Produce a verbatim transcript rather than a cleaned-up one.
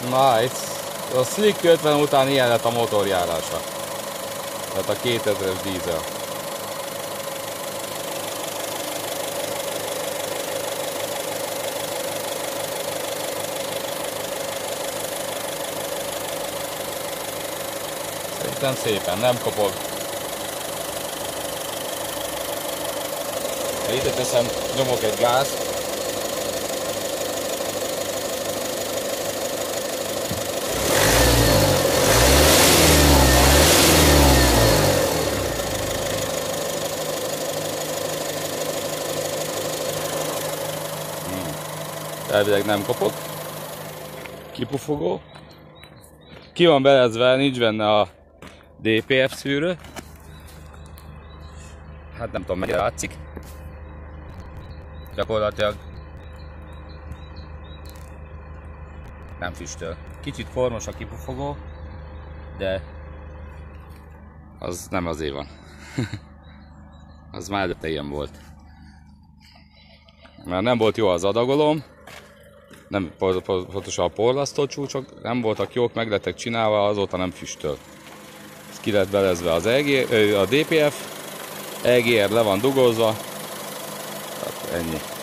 Nice. A Slick ötven után ilyen lett a motorjárása. Tehát a kétezres dízel. Szerintem szépen, nem kopog. Ha ide teszem, nyomok egy gázt. Elvileg nem kopog. Kipufogó. Ki van belezve, nincs benne a dé pé ef szűrő. Hát nem tudom, mennyire látszik. Gyakorlatilag nem füstöl. Kicsit formos a kipufogó, de az nem azért van. Az már előtte ilyen volt. Mert nem volt jó az adagolom, nem pontosan a porlasztó csúcsok, nem voltak jók, meg lettek csinálva, azóta nem füstöl. Ez ki lett belezve az e gé, a dé pé ef, e gé er le van dugózva, tehát ennyi.